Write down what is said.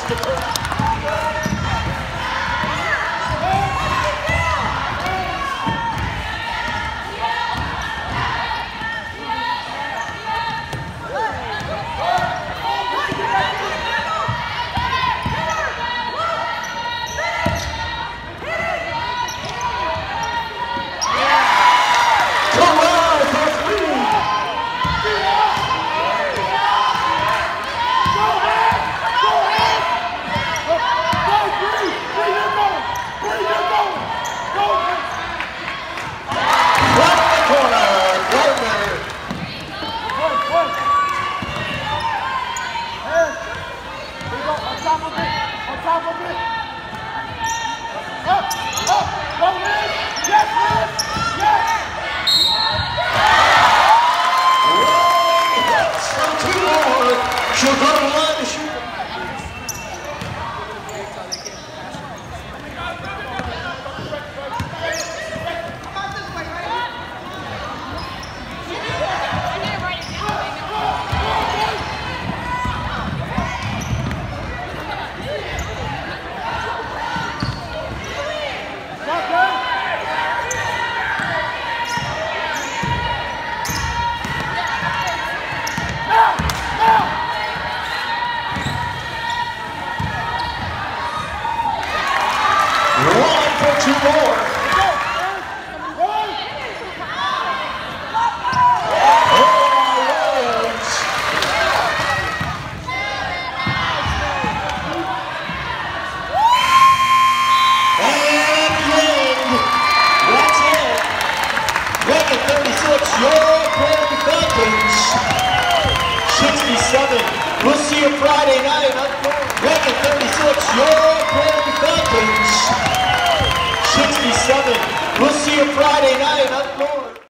She'll go to the line to shoot. Two more. Record 36, your Prairie Falcons. 67. We'll see you Friday night. Record 36, your Prairie Falcons. 67. We'll see you Friday night up north.